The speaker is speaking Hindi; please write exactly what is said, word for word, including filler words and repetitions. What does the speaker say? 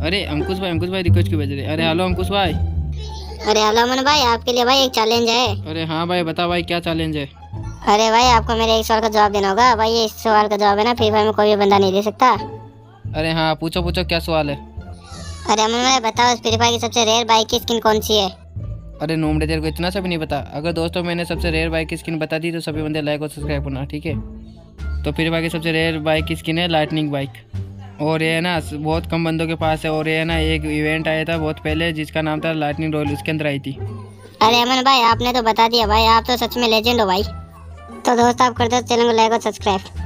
अरे अंकुश भाई अंकुश भाई रिक्वेस्ट क्यों भेज रहे? अरे हेलो अंकुश भाई। अरे हेलो अमन भाई, आपके लिए भाई एक चैलेंज है। अरे हाँ भाई बता भाई क्या चैलेंज है? अरे भाई आपको मेरे एक सवाल का जवाब देना होगा भाई। ये इस सवाल का जवाब है ना फ्री फायर में कोई भी बंदा नहीं दे सकता। अरे हाँ पूछो पूछो क्या सवाल है? अरे अमन भाई बताओ, फ्री फायर की सबसे रेयर बाइक की स्किन कौन सी है? अरे नूमड़े तेरे को इतना सा भी नहीं पता? अगर दोस्तों मैंने सबसे रेयर बाइक की स्किन बता दी तो सभी बंदे लाइक और सब्सक्राइब करना, ठीक है? तो फ्री फायर की सबसे रेयर बाइक की स्किन है लाइटनिंग बाइक। और ये है ना बहुत कम बंदों के पास है। और ये है ना एक इवेंट आया था बहुत पहले जिसका नाम था लाइटनिंग रॉयल, उसके अंदर आई थी। अरे अमन भाई आपने तो बता दिया भाई, आप तो सच में लेजेंड हो भाई। तो दोस्त आप कर दो चैनल को लाइक और सब्सक्राइब।